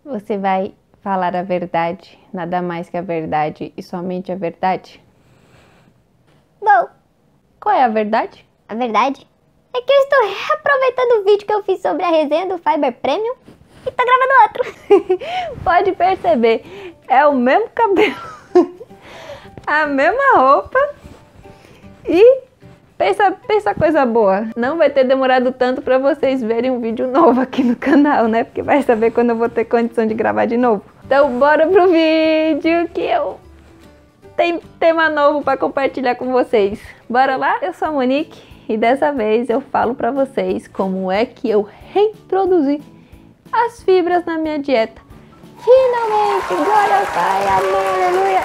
Você vai falar a verdade, nada mais que a verdade e somente a verdade? Bom, Qual é a verdade? a verdade é que eu estou reaproveitando o vídeo que eu fiz sobre a resenha do Fiber Premium e tô gravando outro. Pode perceber, é o mesmo cabelo, a mesma roupa e pensa coisa boa. Não vai ter demorado tanto para vocês verem um vídeo novo aqui no canal, né? Porque vai saber quando eu vou ter condição de gravar de novo. Então bora pro vídeo que eu tenho tema novo para compartilhar com vocês. Bora lá? Eu sou a Monique e dessa vez eu falo para vocês como é que eu reintroduzi as fibras na minha dieta. Finalmente, glória ao Pai, amém, aleluia,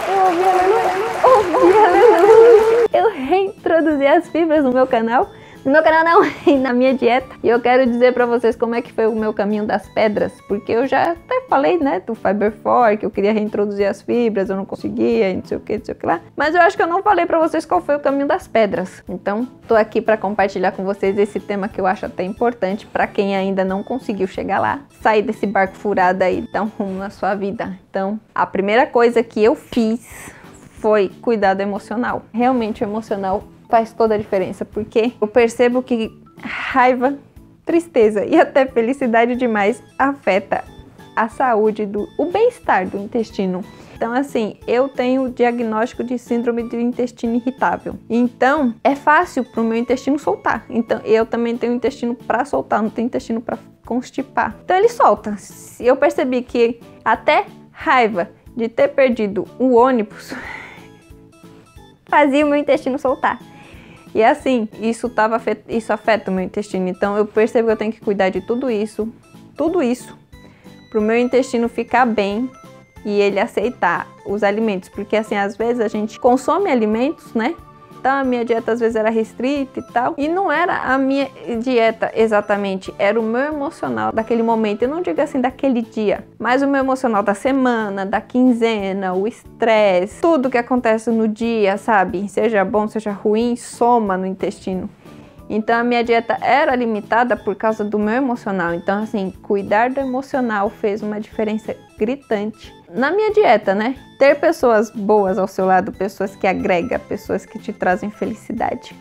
eu ouvi aleluia, eu reintroduzi as fibras no meu canal não, na minha dieta. E eu quero dizer pra vocês como é que foi o meu caminho das pedras, porque eu já até falei, né, do Fiber 4, que eu queria reintroduzir as fibras, eu não conseguia, não sei o que lá. Mas eu acho que eu não falei pra vocês qual foi o caminho das pedras. Então, tô aqui pra compartilhar com vocês esse tema que eu acho até importante pra quem ainda não conseguiu chegar lá, sair desse barco furado aí, dar um rumo na sua vida. Então, a primeira coisa que eu fiz foi cuidado emocional. Realmente o emocional faz toda a diferença, porque eu percebo que raiva, tristeza e até felicidade demais afeta a saúde, o bem-estar do intestino. Então, assim, eu tenho o diagnóstico de síndrome do intestino irritável. Então, é fácil para o meu intestino soltar. Então, eu também tenho intestino para soltar, não tenho intestino para constipar. Então, ele solta. Eu percebi que até raiva de ter perdido o ônibus fazia o meu intestino soltar. E assim, isso afeta o meu intestino. Então eu percebo que eu tenho que cuidar de tudo isso, para o meu intestino ficar bem e ele aceitar os alimentos. Porque assim, às vezes a gente consome alimentos, né? Então a minha dieta às vezes era restrita e tal. E não era a minha dieta exatamente, era o meu emocional daquele momento. Eu não digo assim daquele dia, mas o meu emocional da semana, da quinzena, o estresse, tudo que acontece no dia, sabe? Seja bom, seja ruim, soma no intestino. Então a minha dieta era limitada por causa do meu emocional. Então assim, cuidar do emocional fez uma diferença gritante na minha dieta, né? Ter pessoas boas ao seu lado, pessoas que agregam, pessoas que te trazem felicidade.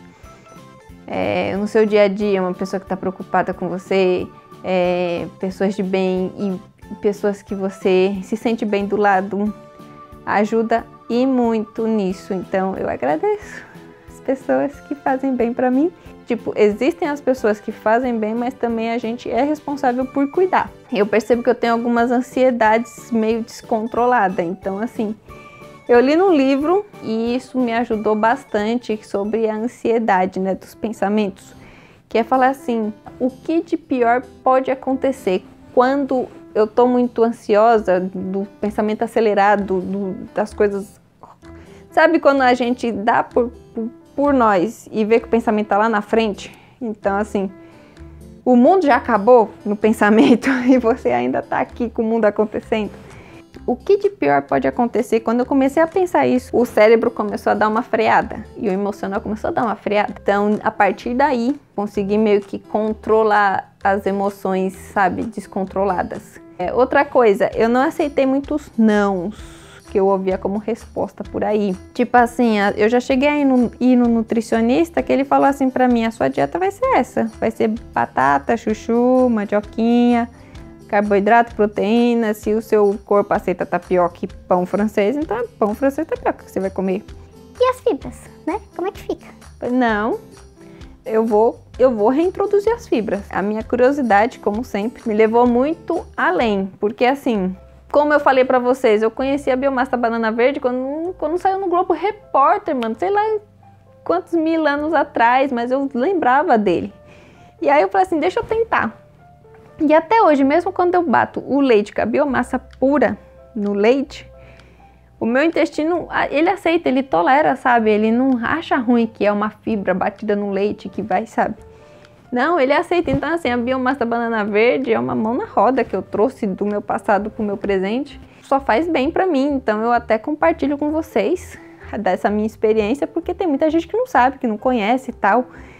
No seu dia a dia, uma pessoa que está preocupada com você, pessoas de bem e pessoas que você se sente bem do lado, ajuda e muito nisso. Então eu agradeço as pessoas que fazem bem para mim. Tipo, existem as pessoas que fazem bem, mas também a gente é responsável por cuidar. Eu percebo que eu tenho algumas ansiedades meio descontroladas. Então, assim, eu li num livro e isso me ajudou bastante sobre a ansiedade, né, dos pensamentos. Que é falar assim, o que de pior pode acontecer quando eu tô muito ansiosa, do pensamento acelerado, das coisas... Sabe quando a gente dá por nós e ver que o pensamento tá lá na frente? Então assim, o mundo já acabou no pensamento e você ainda tá aqui com o mundo acontecendo. O que de pior pode acontecer? Quando eu comecei a pensar isso, o cérebro começou a dar uma freada e o emocional começou a dar uma freada. Então, a partir daí, consegui meio que controlar as emoções, sabe, descontroladas. Outra coisa, eu não aceitei muitos nãos que eu ouvia como resposta por aí. Tipo assim, eu já cheguei a ir no nutricionista que ele falou assim pra mim, a sua dieta vai ser essa, vai ser batata, chuchu, mandioquinha, carboidrato, proteína, se o seu corpo aceita tapioca e pão francês, então é pão francês e tapioca que você vai comer. E as fibras, né? Como é que fica? Não, eu vou reintroduzir as fibras. A minha curiosidade, como sempre, me levou muito além, porque assim... Como eu falei pra vocês, eu conheci a biomassa da banana verde quando saiu no Globo Repórter, mano. Sei lá quantos mil anos atrás, mas eu lembrava dele. E aí eu falei assim, deixa eu tentar. E até hoje, mesmo quando eu bato o leite com a biomassa pura no leite, o meu intestino, ele aceita, ele tolera, sabe? Ele não acha ruim que é uma fibra batida no leite que vai, sabe? Não, ele aceita. Então, assim, a biomassa da banana verde é uma mão na roda que eu trouxe do meu passado pro meu presente. Só faz bem pra mim, então eu até compartilho com vocês dessa minha experiência, porque tem muita gente que não sabe, que não conhece e tal.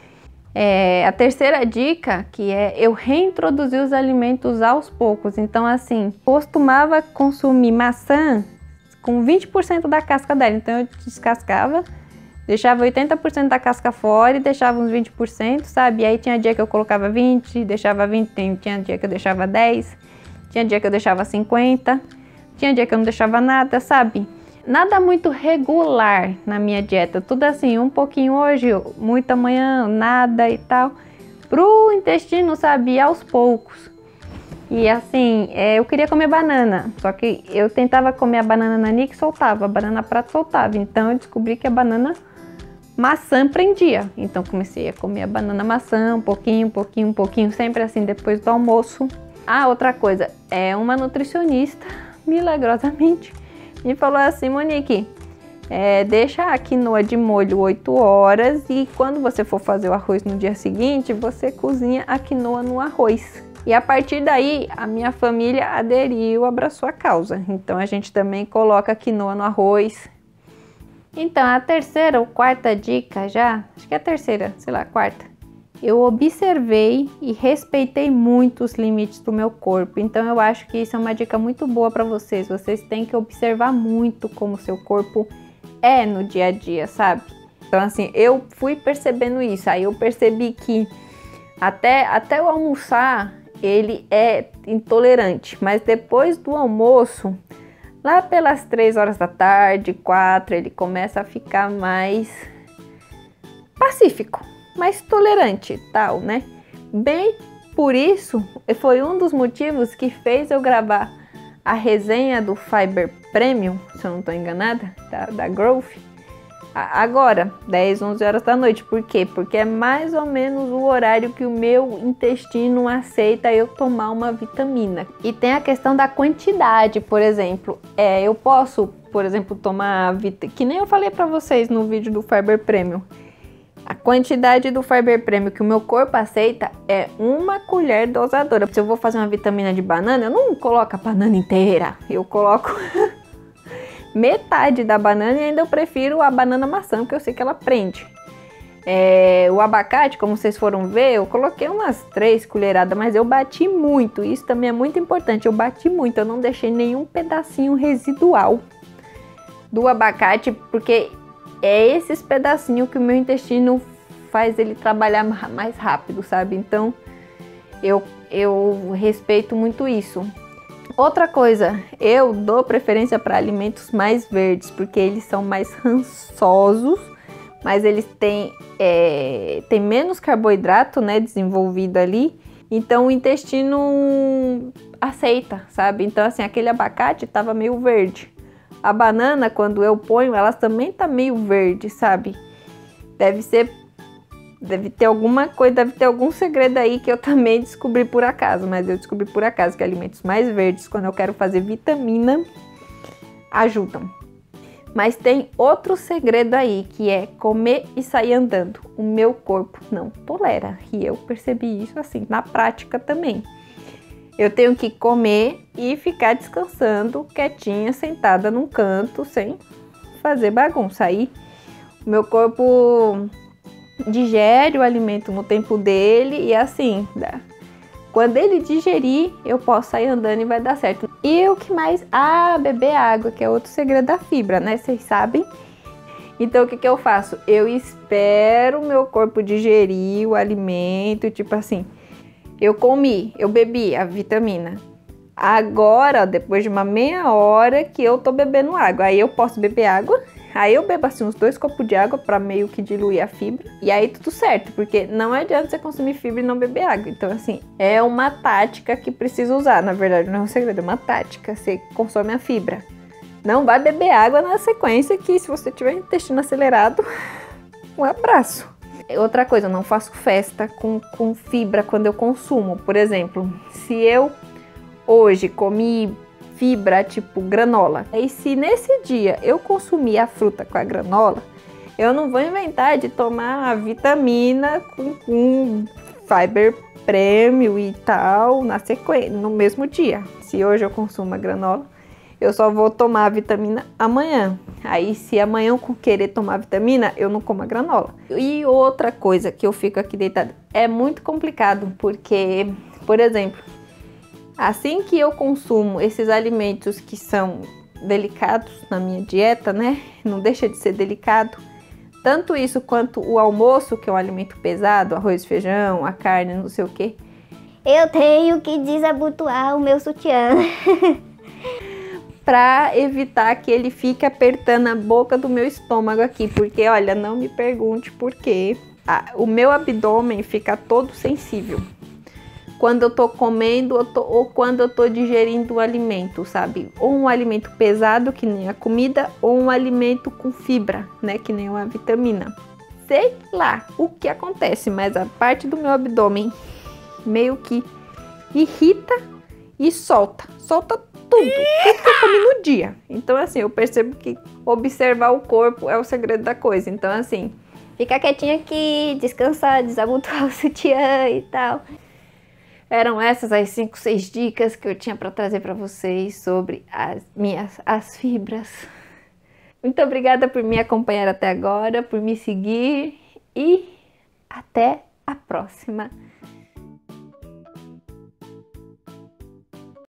A terceira dica, que é eu reintroduzir os alimentos aos poucos. Então, assim, costumava consumir maçã com 20% da casca dela. Então, eu descascava, deixava 80% da casca fora e deixava uns 20%, sabe? E aí tinha dia que eu colocava 20, deixava 20, tinha dia que eu deixava 10, tinha dia que eu deixava 50, tinha dia que eu não deixava nada, sabe? Nada muito regular na minha dieta, tudo assim, um pouquinho hoje, muito amanhã, nada e tal. Pro intestino, sabe, ir aos poucos. E assim, eu queria comer banana, só que eu tentava comer a banana nanica e soltava, a banana prata soltava. Então eu descobri que a banana maçã prendia. Então comecei a comer a banana maçã, um pouquinho, sempre assim, depois do almoço. Ah, outra coisa, uma nutricionista, milagrosamente, me falou assim: Monique, deixa a quinoa de molho 8 horas e quando você for fazer o arroz no dia seguinte, você cozinha a quinoa no arroz. E a partir daí, a minha família aderiu, abraçou a causa. Então a gente também coloca a quinoa no arroz. Então a terceira ou quarta dica acho que é a terceira, sei lá, quarta. Eu observei e respeitei muito os limites do meu corpo. Então eu acho que isso é uma dica muito boa para vocês. Vocês têm que observar muito como o seu corpo é no dia a dia, sabe? Então assim, eu fui percebendo isso. Aí eu percebi que até o almoçar ele é intolerante. Mas depois do almoço, lá pelas 3 horas da tarde, 4, ele começa a ficar mais pacífico, mais tolerante e tal, né? Bem, por isso, foi um dos motivos que fez eu gravar a resenha do Fiber Premium, se eu não estou enganada, da Growth, agora, 10, 11 horas da noite. Por quê? Porque é mais ou menos o horário que o meu intestino aceita eu tomar uma vitamina. E tem a questão da quantidade, por exemplo. Eu posso, por exemplo, tomar que nem eu falei para vocês no vídeo do Fiber Premium. A quantidade do Fiber Premium que o meu corpo aceita é 1 colher dosadora. Se eu vou fazer uma vitamina de banana, eu não coloco a banana inteira. Eu coloco metade da banana e ainda eu prefiro a banana maçã, porque eu sei que ela prende. O abacate, como vocês foram ver, eu coloquei umas 3 colheradas, mas eu bati muito. Isso também é muito importante, eu bati muito. Eu não deixei nenhum pedacinho residual do abacate, porque é esses pedacinhos que o meu intestino faz ele trabalhar mais rápido, sabe? Então, eu respeito muito isso. Outra coisa, eu dou preferência para alimentos mais verdes, porque eles são mais rançosos, mas eles têm menos carboidrato, né, desenvolvido ali. Então, o intestino aceita, sabe? Então, assim, aquele abacate tava meio verde. A banana, quando eu ponho, ela também tá meio verde, sabe? Deve ter alguma coisa, deve ter algum segredo aí que eu também descobri por acaso. Mas eu descobri por acaso que alimentos mais verdes, quando eu quero fazer vitamina, ajudam. Mas tem outro segredo aí, que é comer e sair andando. O meu corpo não tolera. E eu percebi isso assim, na prática também. Eu tenho que comer e ficar descansando, quietinha, sentada num canto, sem fazer bagunça. Aí o meu corpo digere o alimento no tempo dele e assim, quando ele digerir, eu posso sair andando e vai dar certo. E o que mais? Beber água, que é outro segredo da fibra, né? Vocês sabem. Então, o que eu faço? Eu espero o meu corpo digerir o alimento, tipo assim, eu comi, eu bebi a vitamina. Agora, depois de uma meia hora que eu tô bebendo água, aí eu posso beber água. Aí eu bebo assim uns 2 copos de água para meio que diluir a fibra. E aí tudo certo, porque não adianta você consumir fibra e não beber água. Então assim, é uma tática que precisa usar. Na verdade não é um segredo, é uma tática. Você consome a fibra. Não vai beber água na sequência, que se você tiver intestino acelerado, um abraço. Outra coisa, eu não faço festa com fibra quando eu consumo. Por exemplo, se eu hoje comi fibra tipo granola, e se nesse dia eu consumir a fruta com a granola, eu não vou inventar de tomar a vitamina com Fiber Premium e tal na sequência, no mesmo dia. Se hoje eu consumo a granola, eu só vou tomar a vitamina amanhã. Aí se amanhã eu querer tomar vitamina, eu não como a granola. E outra coisa que eu fico aqui deitada, é muito complicado, porque, por exemplo, assim que eu consumo esses alimentos que são delicados na minha dieta, né? Não deixa de ser delicado. Tanto isso quanto o almoço, que é um alimento pesado, arroz, feijão, a carne, não sei o que. Eu tenho que desabotoar o meu sutiã. Pra evitar que ele fique apertando a boca do meu estômago aqui. Porque, olha, não me pergunte por quê. O meu abdômen fica todo sensível quando eu tô comendo ou quando eu tô digerindo um alimento, sabe? Ou um alimento pesado, que nem a comida, ou um alimento com fibra, né? Que nem uma vitamina. Sei lá o que acontece, mas a parte do meu abdômen meio que irrita e solta tudo que eu comi no dia. Então, assim, eu percebo que observar o corpo é o segredo da coisa. Então, assim, fica quietinha aqui, descansar, desabotoar o sutiã e tal. Eram essas as 5, 6 dicas que eu tinha para trazer para vocês sobre as fibras. Muito obrigada por me acompanhar até agora, por me seguir e até a próxima.